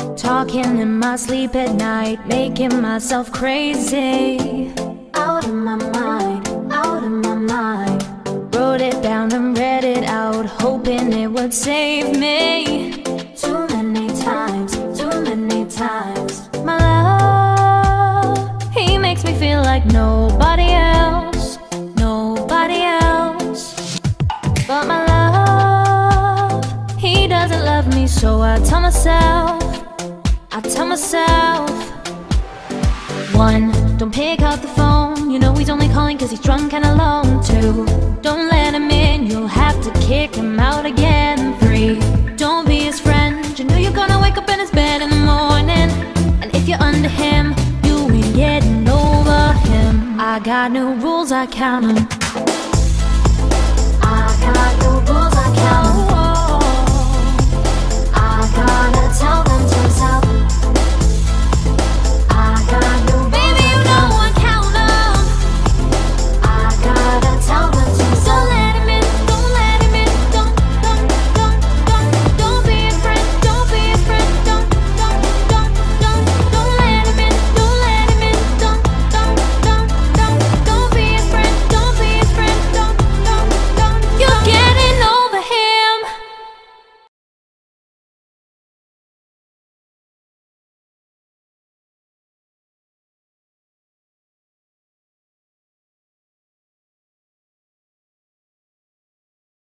Talking in my sleep at night, making myself crazy. Out of my mind, out of my mind. Wrote it down and read it out, hoping it would save me. Too many times, too many times. My love, he makes me feel like nobody else, nobody else. But my love, he doesn't love me, so I tell myself, I tell myself. 1, don't pick up the phone, you know he's only calling cause he's drunk and alone. 2, don't let him in, you'll have to kick him out again. 3, don't be his friend, you know you're gonna wake up in his bed in the morning. And if you're under him, you ain't getting over him. I got new rules, I count 'em. I got